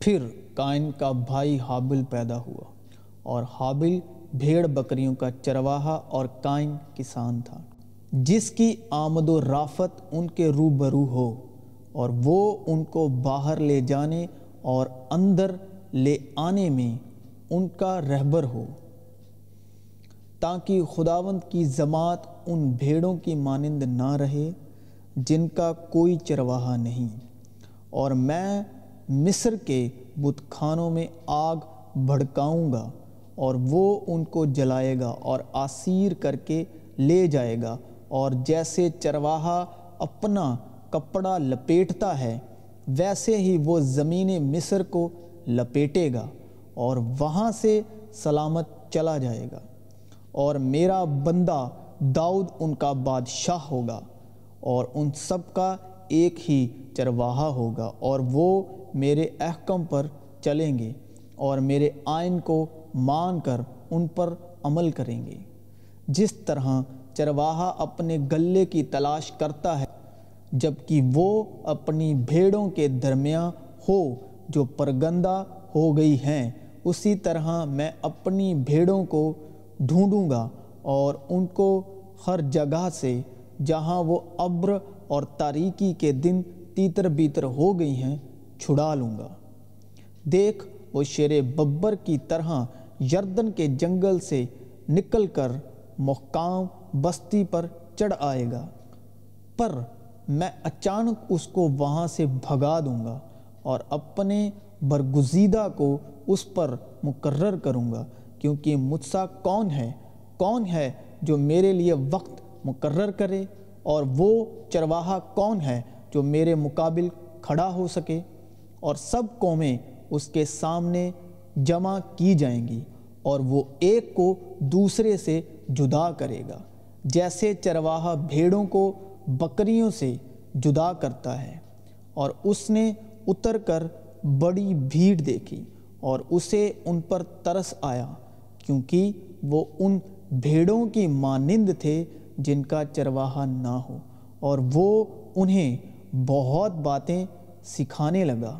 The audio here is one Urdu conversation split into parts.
پھر قائن کا بھائی حابل پیدا ہوا، اور حابل بھیڑ بکریوں کا چرواہا اور قائن کسان تھا، جس کی آمد و رافت ان کے روبرو ہو، اور وہ ان کو باہر لے جانے اور اندر لے آنے میں ان کا رہبر ہو، تاکہ خداوند کی ذمات ان بھیڑوں کی مانند نہ رہے جن کا کوئی چرواہا نہیں۔ اور میں مصر کے بت خانوں میں آگ بھڑکاؤں گا، اور وہ ان کو جلائے گا اور اسیر کر کے لے جائے گا، اور جیسے چرواہا اپنا کپڑا لپیٹتا ہے ویسے ہی وہ زمین مصر کو لپیٹے گا، اور وہاں سے سلامت چلا جائے گا۔ اور میرا بندہ داؤد ان کا بادشاہ ہوگا، اور ان سب کا ایک ہی چرواہا ہوگا، اور وہ میرے احکام پر چلیں گے اور میرے آئین کو مان کر ان پر عمل کریں گے۔ جس طرح چرواہا اپنے گلے کی تلاش کرتا ہے جبکہ وہ اپنی بھیڑوں کے درمیان ہو جو پرگندہ ہو گئی ہیں، اسی طرح میں اپنی بھیڑوں کو ڈھونڈوں گا اور ان کو ہر جگہ سے جہاں وہ ابر اور تاریکی کے دن تیتر بیتر ہو گئی ہیں چھڑا لوں گا۔ دیکھ، وہ شیر ببر کی طرح یردن کے جنگل سے نکل کر محکام بستی پر چڑھ آئے گا، پر میں اچانک اس کو وہاں سے بھگا دوں گا اور اپنے برگزیدہ کو اس پر مقرر کروں گا، کیونکہ مجھ سا کون ہے جو میرے لیے وقت مقرر کرے، اور وہ چرواہا کون ہے جو میرے مقابل کھڑا ہو سکے۔ اور سب قومیں اس کے سامنے جمع کی جائیں گی، اور وہ ایک کو دوسرے سے جدا کرے گا، جیسے چرواہا بھیڑوں کو بکریوں سے جدا کرتا ہے۔ اور اس نے اتر کر بڑی بھیڑ دیکھی، اور اسے ان پر ترس آیا، کیونکہ وہ ان بھیڑوں کی مانند تھے جن کا چرواہا نہ ہو، اور وہ انہیں بہت باتیں سکھانے لگا۔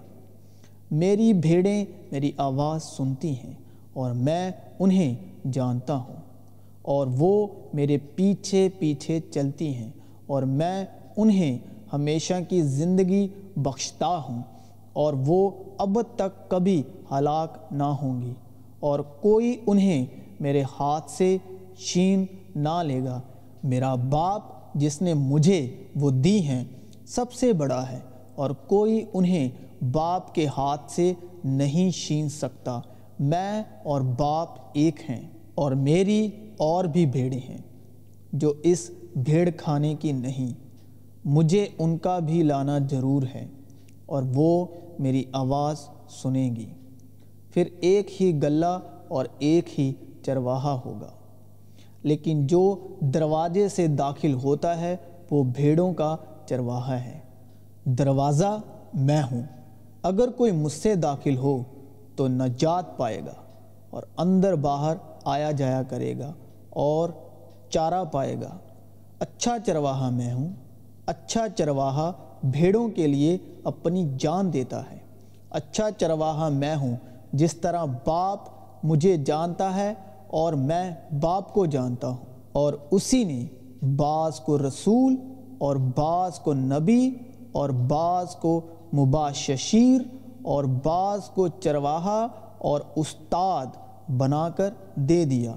میری بھیڑیں میری آواز سنتی ہیں، اور میں انہیں جانتا ہوں، اور وہ میرے پیچھے پیچھے چلتی ہیں، اور میں انہیں ہمیشہ کی زندگی بخشتا ہوں، اور وہ ابد تک کبھی ہلاک نہ ہوں گی، اور کوئی انہیں میرے ہاتھ سے چھین نہ لے گا۔ میرا باپ جس نے مجھے وہ دی ہیں سب سے بڑا ہے، اور کوئی انہیں باپ کے ہاتھ سے نہیں چھین سکتا۔ میں اور باپ ایک ہیں، اور میری اور بھی بھیڑیں ہیں جو اس بھیڑ کھانے کی نہیں، مجھے ان کا بھی لانا ضرور ہے، اور وہ میری آواز سنیں گی۔ پھر ایک ہی گلہ اور ایک ہی چرواہا ہوگا، لیکن جو دروازے سے داخل ہوتا ہے وہ بھیڑوں کا چرواہا ہے۔ دروازہ میں ہوں، اگر کوئی مجھ سے داخل ہو تو نجات پائے گا، اور اندر باہر آیا جایا کرے گا اور چارہ پائے گا۔ اچھا چرواہا میں ہوں، اچھا چرواہا بھیڑوں کے لیے اپنی جان دیتا ہے۔ اچھا چرواہا میں ہوں، جس طرح باپ مجھے جانتا ہے اور میں باپ کو جانتا ہوں، اور اسی نے بعض کو رسول اور بعض کو نبی اور بعض کو مبشر اور بعض کو چرواہا اور استاد بنا کر دے دیا۔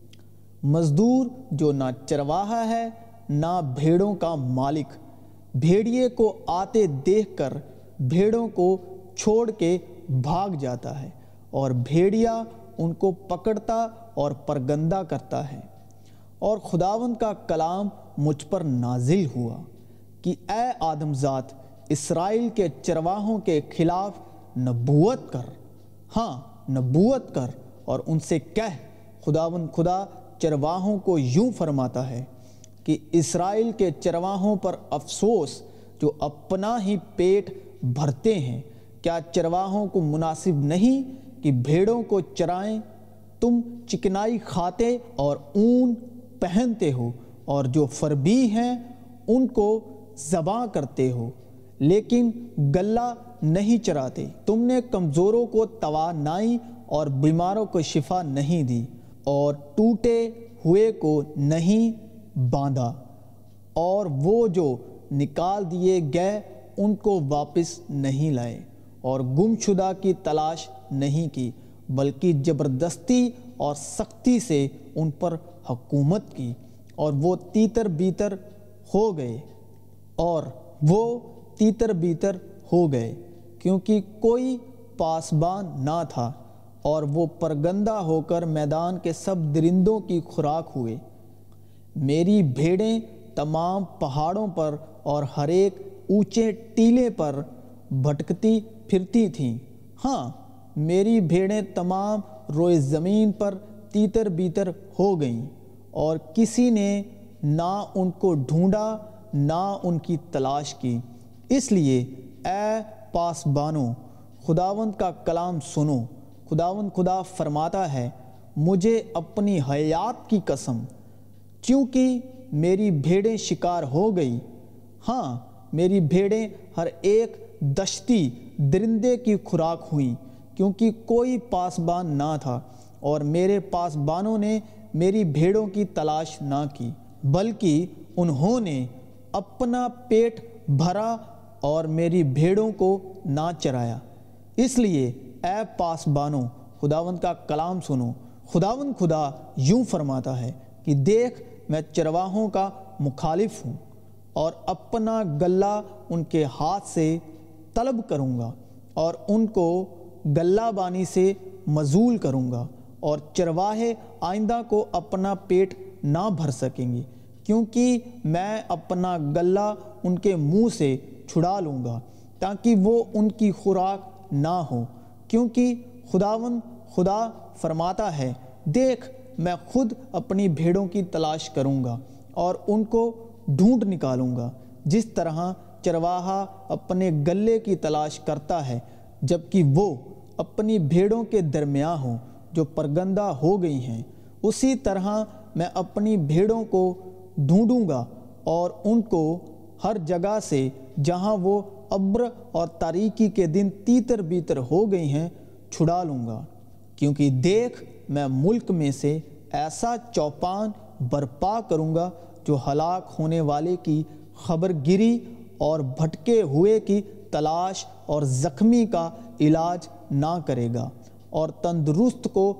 مزدور جو نہ چرواہا ہے نہ بھیڑوں کا مالک، بھیڑیے کو آتے دیکھ کر بھیڑوں کو چھوڑ کے بھاگ جاتا ہے، اور بھیڑیا ان کو پکڑتا اور پرگندہ کرتا ہے۔ اور خداوند کا کلام مجھ پر نازل ہوا کہ اے آدم ذات، اسرائیل کے چرواہوں کے خلاف نبوت کر، ہاں نبوت کر، اور ان سے کہہ، خداوند خدا چرواہوں کو یوں فرماتا ہے کہ اسرائیل کے چرواہوں پر افسوس جو اپنا ہی پیٹ بھرتے ہیں۔ کیا چرواہوں کو مناسب نہیں کہ بھیڑوں کو چرائیں؟ تم چکنائی کھاتے اور اون پہنتے ہو، اور جو فربی ہیں ان کو ذبح کرتے ہو، لیکن گلہ نہیں چراتے۔ تم نے کمزوروں کو توانائی اور بیماروں کو شفا نہیں دی، اور ٹوٹے ہوئے کو نہیں باندھا، اور وہ جو نکال دیے گئے ان کو واپس نہیں لائے، اور گم شدہ کی تلاش نہیں کی، بلکہ زبردستی اور سختی سے ان پر حکومت کی، اور وہ تیتر بیتر ہو گئے کیونکہ کوئی پاسبان نہ تھا، اور وہ پرگندہ ہو کر میدان کے سب درندوں کی خوراک ہوئے۔ میری بھیڑیں تمام پہاڑوں پر اور ہر ایک اونچے ٹیلے پر بھٹکتی پھرتی تھیں۔ ہاں، میری بھیڑیں تمام روئے زمین پر تیتر بیتر ہو گئیں، اور کسی نے نہ ان کو ڈھونڈا نہ ان کی تلاش کی۔ اس لیے اے پاسبانوں، خداوند کا کلام سنو۔ خداوند خدا فرماتا ہے، مجھے اپنی حیات کی قسم، چونکہ میری بھیڑیں شکار ہو گئی، ہاں میری بھیڑیں ہر ایک دشتی درندے کی خوراک ہوئیں، کیونکہ کوئی پاسبان نہ تھا، اور میرے پاسبانوں نے میری بھیڑوں کی تلاش نہ کی، بلکہ انہوں نے اپنا پیٹ بھرا اور میری بھیڑوں کو نہ چرایا۔ اس لیے اے پاسبانوں، خداوند کا کلام سنو۔ خداوند خدا یوں فرماتا ہے کہ دیکھ، میں چرواہوں کا مخالف ہوں، اور اپنا غلہ ان کے ہاتھ سے طلب کروں گا، اور ان کو غلہ بانی سے معزول کروں گا، اور چرواہے آئندہ کو اپنا پیٹ نہ بھر سکیں گے، کیونکہ میں اپنا غلہ ان کے منہ سے چھڑا لوں گا، تاکہ وہ ان کی خوراک نہ ہو۔ کیونکہ خداوند خدا فرماتا ہے، دیکھ، میں خود اپنی بھیڑوں کی تلاش کروں گا اور ان کو ڈھونڈ نکالوں گا، جس طرح چرواہا اپنے غلے کی تلاش کرتا ہے جبکہ وہ اپنی بھیڑوں کے درمیان ہوں جو پرگندہ ہو گئی ہیں، اسی طرح میں اپنی بھیڑوں کو ڈھونڈوں گا اور ان کو ہر جگہ سے جہاں وہ ابر اور تاریکی کے دن تیتر بیتر ہو گئی ہیں چھڑا لوں گا۔ کیونکہ دیکھ، میں ملک میں سے ایسا چوپان برپا کروں گا جو ہلاک ہونے والے کی خبر گیری اور بھٹکے ہوئے کی تلاش اور زخمی کا علاج نہ کرے گا، اور تندرست کو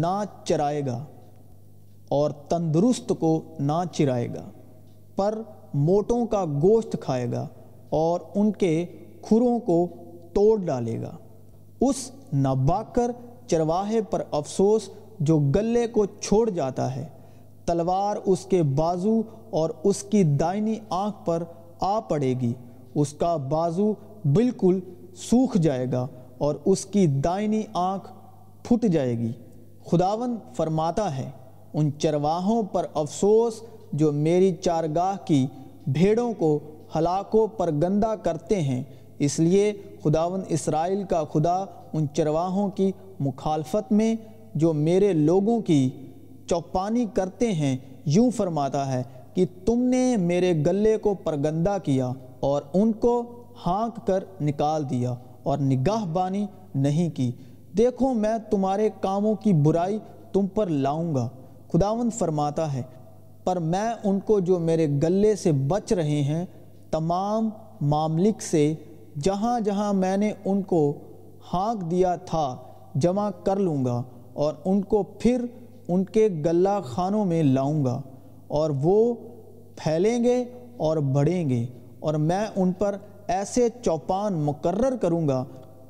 نہ چرائے گا، پر موٹوں کا گوشت کھائے گا اور ان کے کھروں کو توڑ ڈالے گا۔ اس ناباکر چرواہے پر افسوس جو غلے کو چھوڑ جاتا ہے، تلوار اس کے بازو اور اس کی دائنی آنکھ پر آ پڑے گی، اس کا بازو بالکل سوکھ جائے گا اور اس کی دائنی آنکھ پھٹ جائے گی۔ خداوند فرماتا ہے، ان چرواہوں پر افسوس جو میری چارگاہ کی بھیڑوں کو ہلاک و پرگندہ کرتے ہیں۔ اس لیے خداوند اسرائیل کا خدا ان چرواہوں کی مخالفت میں جو میرے لوگوں کی چوپانی کرتے ہیں یوں فرماتا ہے کہ تم نے میرے غلے کو پرگندہ کیا اور ان کو ہانک کر نکال دیا اور نگاہ بانی نہیں کی۔ دیکھو، میں تمہارے کاموں کی برائی تم پر لاؤں گا، خداوند فرماتا ہے، پر میں ان کو جو میرے غلے سے بچ رہے ہیں تمام ممالک سے جہاں جہاں میں نے ان کو ہانک دیا تھا جمع کر لوں گا، اور ان کو پھر ان کے غلہ خانوں میں لاؤں گا، اور وہ پھیلیں گے اور بڑھیں گے، اور میں ان پر ایسے چوپان مقرر کروں گا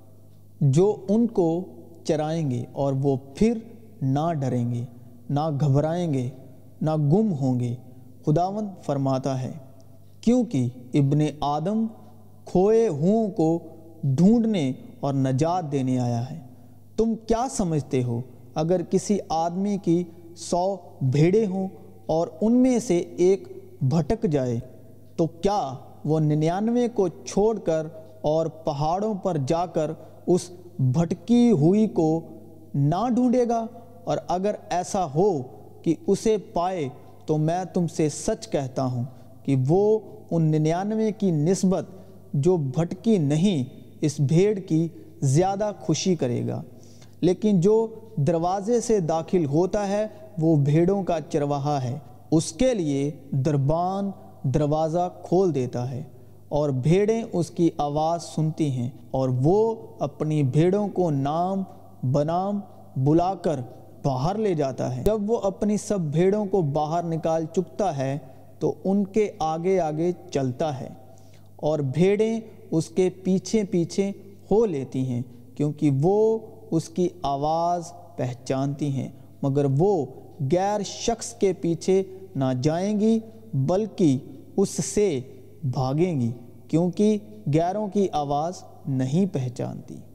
جو ان کو چرائیں گے، اور وہ پھر نہ ڈریں گے، نہ گھبرائیں گے، نہ گم ہوں گے۔ خداوند فرماتا ہے، کیونکہ ابن آدم کھوئے ہوں کو ڈھونڈنے اور نجات دینے آیا ہے۔ تم کیا سمجھتے ہو، اگر کسی آدمی کی 100 بھیڑیں ہوں اور ان میں سے ایک بھٹک جائے تو کیا وہ 99 کو چھوڑ کر اور پہاڑوں پر جا کر اس بھٹکی ہوئی کو نہ ڈھونڈے گا؟ اور اگر ایسا ہو کہ اسے پائے تو میں تم سے سچ کہتا ہوں کہ وہ ان 99 کی نسبت جو بھٹکی نہیں اس بھیڑ کی زیادہ خوشی کرے گا، لیکن جو دروازے سے داخل ہوتا ہے وہ بھیڑوں کا چرواہا ہے۔ اس کے لیے دربان دروازہ کھول دیتا ہے اور بھیڑیں اس کی آواز سنتی ہیں، اور وہ اپنی بھیڑوں کو نام بنام بلا کر باہر لے جاتا ہے۔ جب وہ اپنی سب بھیڑوں کو باہر نکال چکتا ہے تو ان کے آگے آگے چلتا ہے، اور بھیڑیں اس کے پیچھے پیچھے ہو لیتی ہیں، کیونکہ وہ اس کی آواز پہچانتی ہیں، مگر وہ غیر شخص کے پیچھے نہ جائیں گی بلکہ اس سے بھاگیں گی، کیونکہ غیروں کی آواز نہیں پہچانتی۔